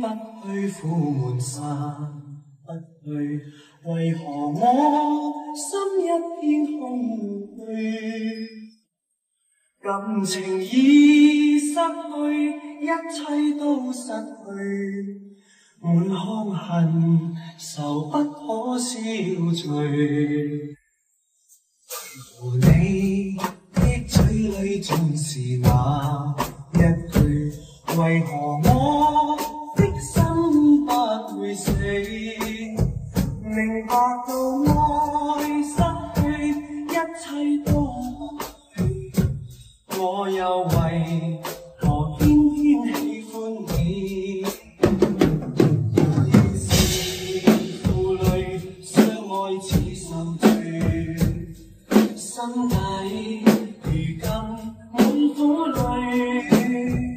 去，苦闷散不去，为何我心一片空虚？感情已失去，一切都失去，满腔恨愁不可消除。和你的嘴里尽是那一句，为何我的心不会死？明白到爱失去，一切都失去，我又为何偏偏喜歡你？我已是負累，相愛似受罪，心底如今滿苦淚。